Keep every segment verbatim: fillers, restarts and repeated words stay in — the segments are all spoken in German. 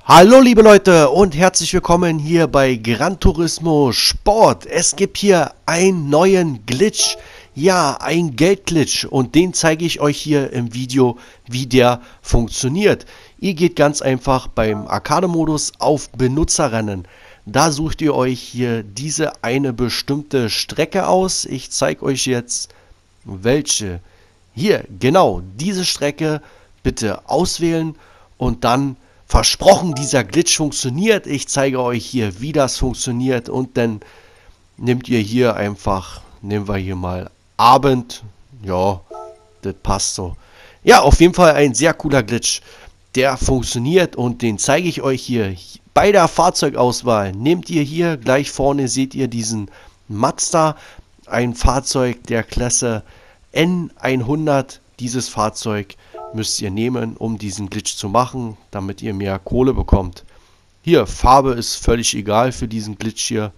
Hallo liebe Leute und herzlich willkommen hier bei Gran Turismo Sport. Es gibt hier einen neuen Glitch, ja, ein Geldglitch, und den zeige ich euch hier im Video, wie der funktioniert. Ihr geht ganz einfach beim Arcade-Modus auf Benutzerrennen. Da sucht ihr euch hier diese eine bestimmte Strecke aus. Ich zeige euch jetzt welche. Hier, genau, diese Strecke bitte auswählen und dann versprochen, dieser Glitch funktioniert. Ich zeige euch hier, wie das funktioniert, und dann nehmt ihr hier einfach, nehmen wir hier mal Abend. Ja, das passt so. Ja, auf jeden Fall ein sehr cooler Glitch. Der funktioniert und den zeige ich euch hier. Bei der Fahrzeugauswahl nehmt ihr hier, gleich vorne seht ihr diesen Mazda, ein Fahrzeug der Klasse N hundert. Dieses Fahrzeug müsst ihr nehmen, um diesen Glitch zu machen, damit ihr mehr Kohle bekommt. Hier, Farbe ist völlig egal für diesen Glitch hier.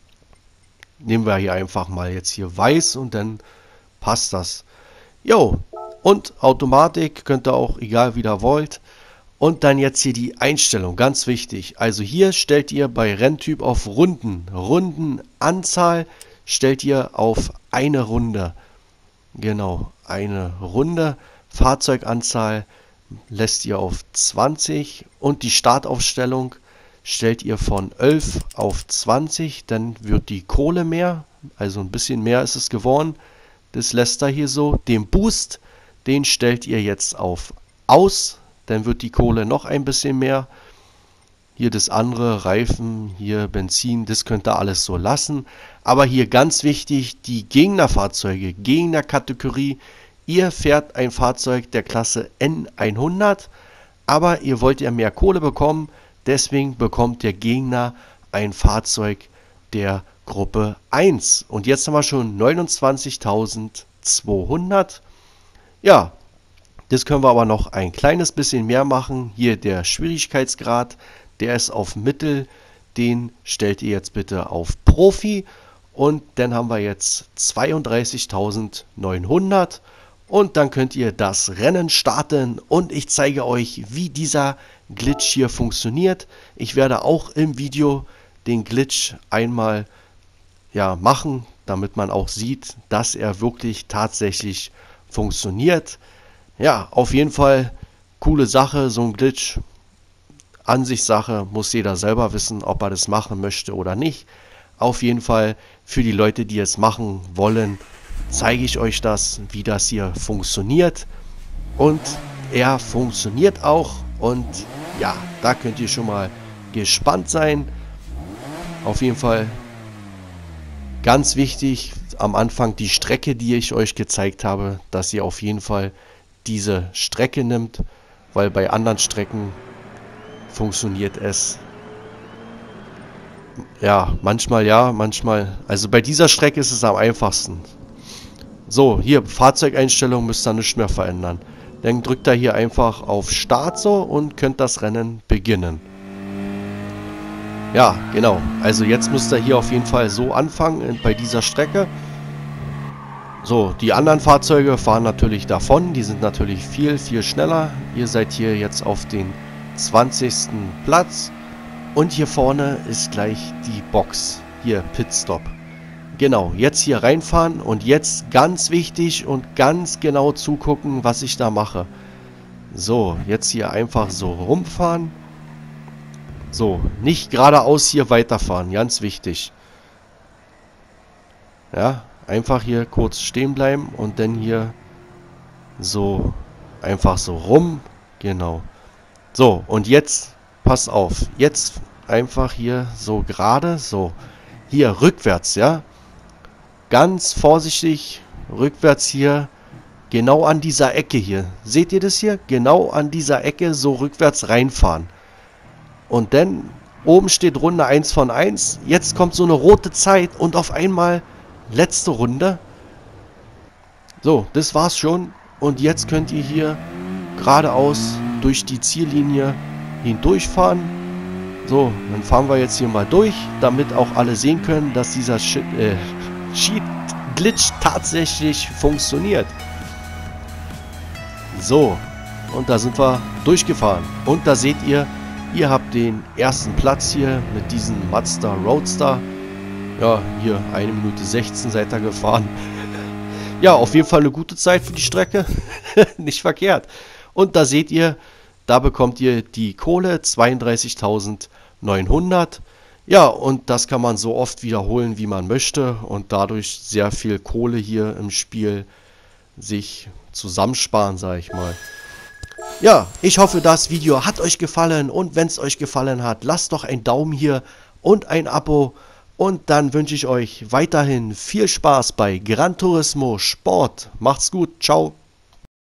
Nehmen wir hier einfach mal jetzt hier weiß und dann passt das. Jo, und Automatik könnt ihr auch, egal wie ihr wollt. Und dann jetzt hier die Einstellung, ganz wichtig. Also hier stellt ihr bei Renntyp auf Runden. Rundenanzahl stellt ihr auf eine Runde. Genau, eine Runde. Fahrzeuganzahl lässt ihr auf zwanzig und die Startaufstellung stellt ihr von elf auf zwanzig, dann wird die Kohle mehr, also ein bisschen mehr ist es geworden, das lässt er hier so. Den Boost, den stellt ihr jetzt auf aus, dann wird die Kohle noch ein bisschen mehr. Hier das andere, Reifen, hier Benzin, das könnt ihr alles so lassen. Aber hier ganz wichtig, die Gegnerfahrzeuge, Gegnerkategorie. Ihr fährt ein Fahrzeug der Klasse N hundert, aber ihr wollt ja mehr Kohle bekommen, deswegen bekommt der Gegner ein Fahrzeug der Gruppe eins. Und jetzt haben wir schon neunundzwanzigtausendzweihundert. Ja, das können wir aber noch ein kleines bisschen mehr machen. Hier der Schwierigkeitsgrad, der ist auf Mittel, den stellt ihr jetzt bitte auf Profi. Und dann haben wir jetzt zweiunddreißigtausendneunhundert. Und dann könnt ihr das Rennen starten und ich zeige euch, wie dieser Glitch hier funktioniert. Ich werde auch im Video den Glitch einmal ja, machen, damit man auch sieht, dass er wirklich tatsächlich funktioniert. Ja, auf jeden Fall coole Sache, so ein Glitch. Ansichtssache, muss jeder selber wissen, ob er das machen möchte oder nicht. Auf jeden Fall für die Leute, die es machen wollen, zeige ich euch das, wie das hier funktioniert, und er funktioniert auch, und ja, da könnt ihr schon mal gespannt sein. Auf jeden Fall ganz wichtig am Anfang die Strecke, die ich euch gezeigt habe, dass ihr auf jeden Fall diese Strecke nimmt, weil bei anderen Strecken funktioniert es ja manchmal ja, manchmal, also bei dieser Strecke ist es am einfachsten. So, hier Fahrzeugeinstellung müsst ihr nicht mehr verändern. Dann drückt ihr hier einfach auf Start so und könnt das Rennen beginnen. Ja, genau. Also jetzt müsst ihr hier auf jeden Fall so anfangen bei dieser Strecke. So, die anderen Fahrzeuge fahren natürlich davon. Die sind natürlich viel, viel schneller. Ihr seid hier jetzt auf den zwanzigsten Platz. Und hier vorne ist gleich die Box. Hier, Pitstop. Genau, jetzt hier reinfahren und jetzt ganz wichtig und ganz genau zugucken, was ich da mache. So, jetzt hier einfach so rumfahren. So, nicht geradeaus hier weiterfahren, ganz wichtig. Ja, einfach hier kurz stehen bleiben und dann hier so einfach so rum. Genau. So, und jetzt, pass auf, jetzt einfach hier so gerade, so. Hier rückwärts, ja. Ganz vorsichtig rückwärts hier, genau an dieser Ecke hier. Seht ihr das hier? Genau an dieser Ecke so rückwärts reinfahren. Und dann oben steht Runde eins von eins. Jetzt kommt so eine rote Zeit und auf einmal letzte Runde. So, das war's schon. Und jetzt könnt ihr hier geradeaus durch die Ziellinie hindurchfahren. So, dann fahren wir jetzt hier mal durch, damit auch alle sehen können, dass dieser Shit, äh, Cheat Glitch tatsächlich funktioniert. So, und da sind wir durchgefahren. Und da seht ihr, Ihr habt den ersten Platz hier mit diesem Mazda Roadster. Ja, hier eine Minute sechzehn seid ihr gefahren. Ja, auf jeden Fall eine gute Zeit für die Strecke. Nicht verkehrt. Und da seht ihr, da bekommt ihr die Kohle, zweiunddreißigtausendneunhundert. Ja, und das kann man so oft wiederholen, wie man möchte. Und dadurch sehr viel Kohle hier im Spiel sich zusammensparen, sage ich mal. Ja, ich hoffe, das Video hat euch gefallen. Und wenn es euch gefallen hat, lasst doch einen Daumen hier und ein Abo. Und dann wünsche ich euch weiterhin viel Spaß bei Gran Turismo Sport. Macht's gut, ciao.